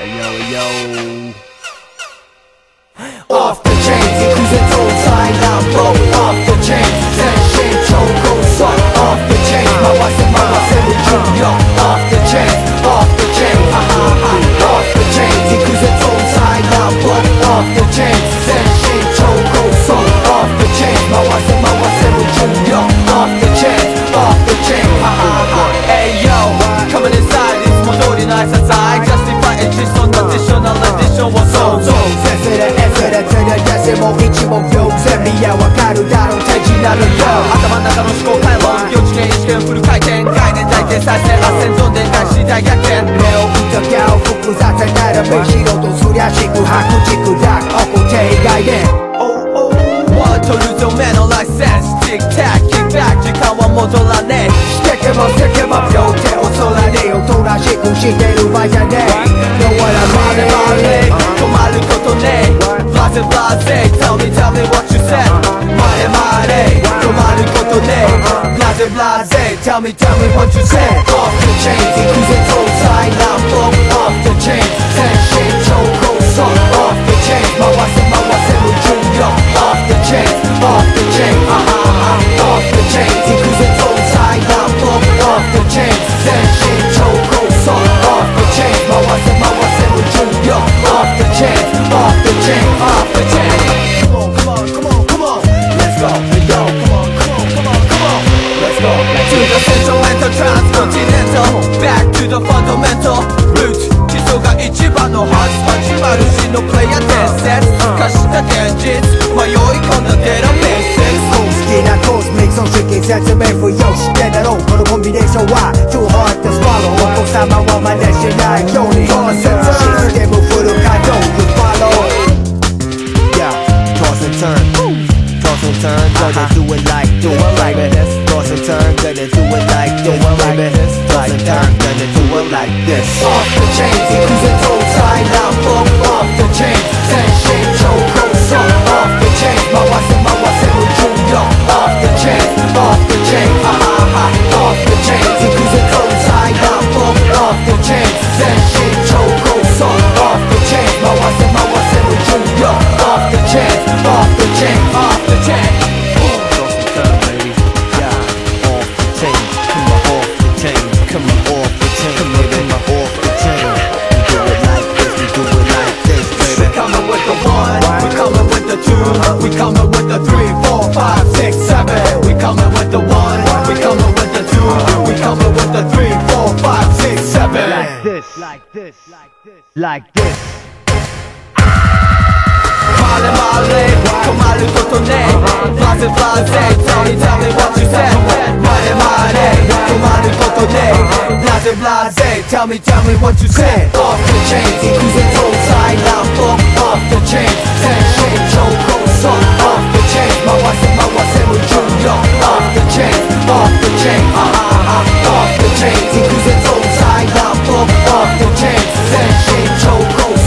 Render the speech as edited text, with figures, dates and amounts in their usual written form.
yo. Off the chain, cruising through time, I'm blowing off the chain. Senshin, choco, suck off the chain. My junior, off the chain, ha ha ha. Off the chain, cruising through time, I'm blowing off the chain. Senshin, choco, suck off the chain. My junior, off the chain, ha ha ha. Hey yo, coming inside, it's Modori nice outside. Justify interest on additional addition was so. もう一目標全部やわかるだろう手品なるよ頭の中の思考回路4次元意識のフル回転概念体系再生螺旋ゾーンで大次大逆転目を疑う複雑ならべ素人すりゃ四苦八苦軸落起こって以外でワンとルート目のライセンスティックタックキックバック時間は戻らねえしてけばせけば両手を空におとなしくしてる場合じゃねえ No what I'm on 止まることねえBlase blase, tell me what you said Mare mare,止まることね Blase blase, tell me what you said Off the chain, cruising through side I'm blowing off the chain Senshin, choco, suck off the chain 回せるjunior Off the chain, ha ha ha Off the chain, cruising through side I'm blowing off the chain Senshin, choco, suck off the chain 回せるjunior Off the chain, off the chain Come on, let's go. Hey yo, come on, let's go. To the central and the transcontinental, back to the fundamental root. 基礎が一番のはず。始まるしのプレイヤー伝説。化した現実、迷い込んだデラメッセージ。好きなコスミック、その式説明不要してだろう。このコンビネーションは too hard to swallow。お父様は真似しないように。このシステムフル稼働 to follow。 Toss and turn, gotta do it like this. Toss and turn, gotta do it like this. Toss and turn, gotta do it like this. Off the chain, cruising through time, I'm blowing off the chain. Senshin, choco, suck off the chain. 回せるjunior, off the chain, ha ha ha. Off the chain, cruising through time, I'm blowing off the chain. Senshin, choco, suck off the chain. 回せるjunior, off the chain, off the chain. Toss and turn, baby. Yeah, off the chain. Come on, off the chain. Come on, off the chain. Come on, off the chain. We do it like this, baby. We're coming with the one, we're coming with the two, we're coming with the 3, 4, 5, 6, 7. We're coming with the one, we're coming with the two, we're coming with the 3, 4, 5, 6, 7. Like this. Male, 止まることね Blase blase, tell me what you said Male, 止まることね Blase blase, tell me what you said Off the chain, cruising through side I'm blowing off the chain Senshin, choco, suck off the chain 回せるjunior Off the chain, ha ha ha Off the chain, cruising through side I'm blowing off the chain Senshin, choco,